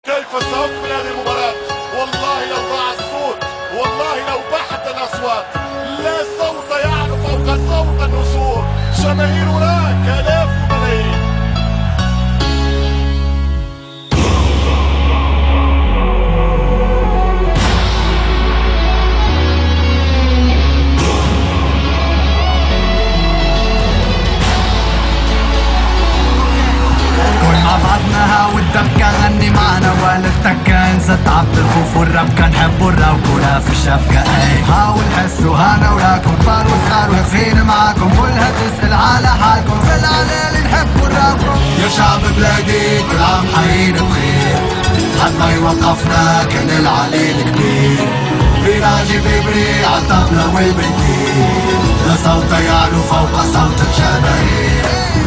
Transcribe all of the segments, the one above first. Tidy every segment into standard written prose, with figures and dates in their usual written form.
كيف سأقبل هذه المباراة؟ والله لو ضاع الصوت، والله لو بحت الأصوات، لا صوت يعلو فوق صوت النسور. جماهير هناك آلاف وملايين. والدبكة غني معنا ولا التكة، انسى تعب الخوف والربكة، نحبوا الروكة في الشبكة. اي حاول حسوا هانا وراكم، كبار وصغار واقفين معاكم، كلها تسأل على حالكم، في العلالي نحبوا الروكة. يا شعب بلادي كل عام حيين بخير، حد ما يوقفنا كان العليل كبير، فيراجي بيبري عالطبلة والبنتين، لا صوت يعلو فوق صوت الجماهير.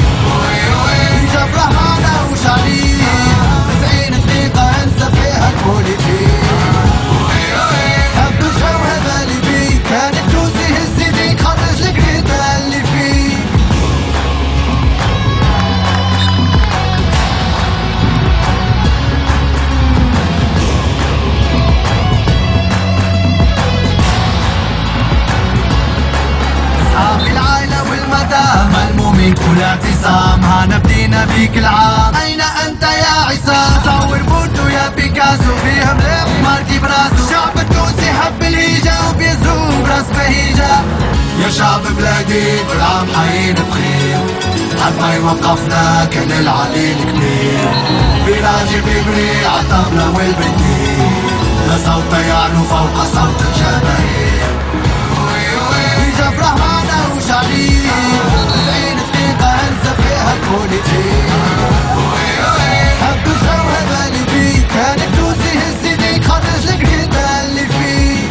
جفرة معنا وشعرين 90 دقيقة انسى فيها البوليتيك، حب الجو هذا اللي بيه، كان التونسي هز يديك خرج القريطة اللي فيه. اصحاب العائلة والمدام ملمومين كل اعتصام، هانا بدينا بيك العام، أين أنت يا عصام؟ صور بوردو يا بيكاسو، فيها مليح ماركي براسو، الشعب التونسي حب الهيجا وبيزهو براس بهيجا. يا شعب بلادي كل عام حيين بخير، حد ما يوقفنا كان العليل كبير، فيراجي بيبري عالطبلة والبنتين، لا صوت يعلو فوق صوت الجماهير. جفرة معنا وشعرين 90 دقيقة انسى فيها البوليتيك، حب الجو هذا اللي بيه، كان التونسي هز يديك خرج القريطة اللي فيه.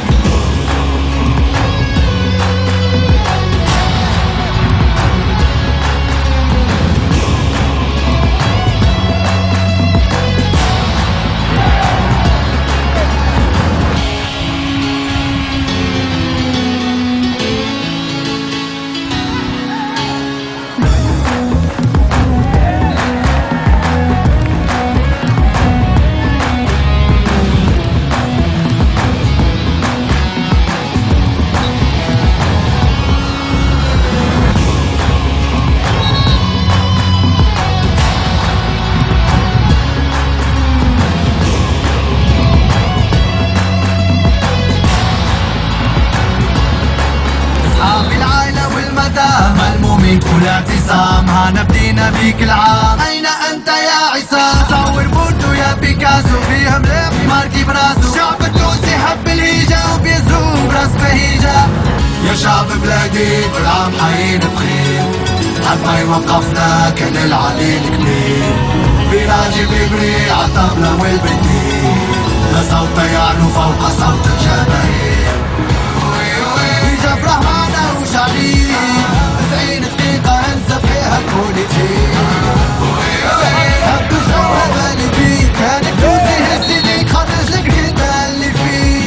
ملمومين كل اعتصام، هانا بدينا بيك العام، أين أنت يا عصام؟ صور بوردو يا بيكاسو، فيها مليح ماركي براسو، الشعب التونسي حب الهيجا وبيزهو براس بهيجا. يا شعب بلادي كل عام حيين بخير، حد ما يوقفنا كان العليل كبير، فيراجي بيبري عالطبلة والبنتين، لا صوت يعلو فوق صوت الجماهير. جفرة معنا وشعرين 90 دقيقة انسى فيها البوليتيك، حب الجو هذا اللي بيه، كان التونسي هز يديك خرج القريطة اللي فيه.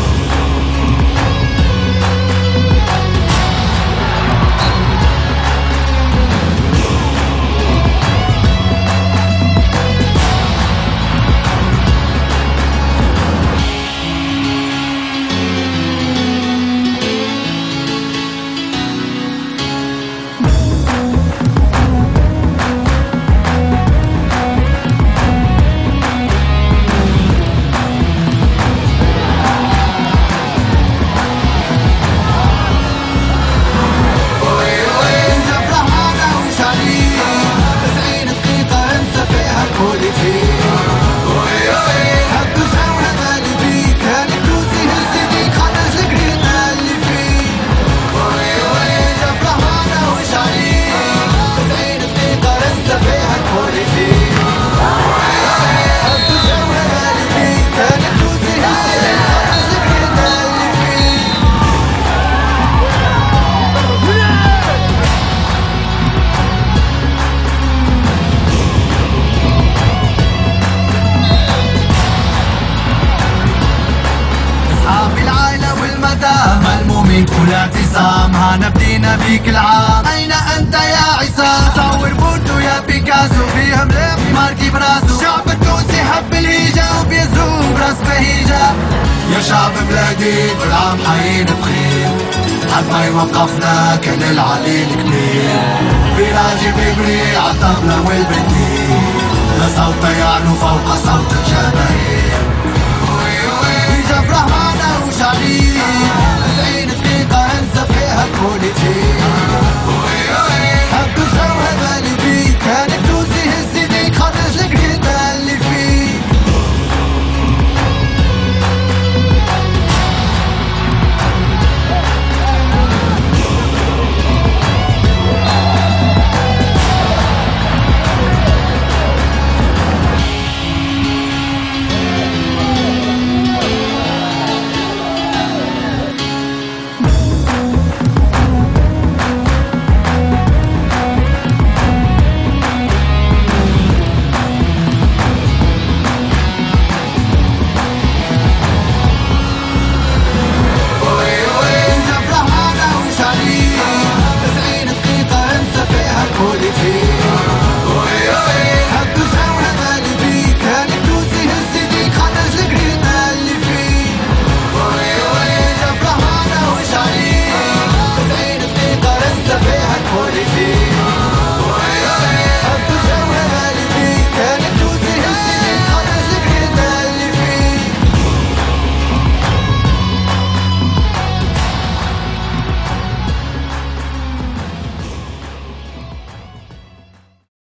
كل اعتصام، هانا بدينا بيك العام، أين أنت يا عصام؟ صور بوردو يا بيكاسو، فيها مليح ماركي براسو، الشعب التونسي حب الهيجا بهيجة. يا شعب بلادي كل عام حيين بخير، حد ما يوقفنا كان العلي الكبير. بيراجي بيبري عالطبلة والبنديل، لا صوت يعلو فوق صوت الجماهير. يجا فرح معنا وشعليل 90 دقيقة انزف فيها تكوني